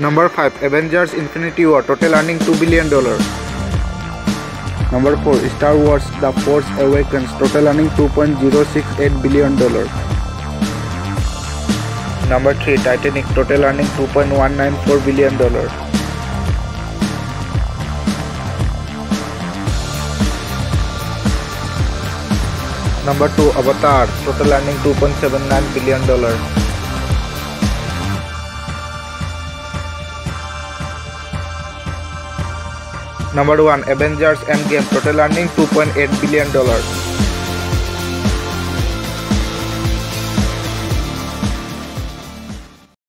Number 5. Avengers Infinity War, total earning $2 billion. Number 4. Star Wars The Force Awakens, total earning $2.068 billion. Number 3. Titanic, total earning $2.194 billion. Number 2. Avatar, total earning $2.79 billion. Number 1. Avengers Endgame, total earning $2.8 billion.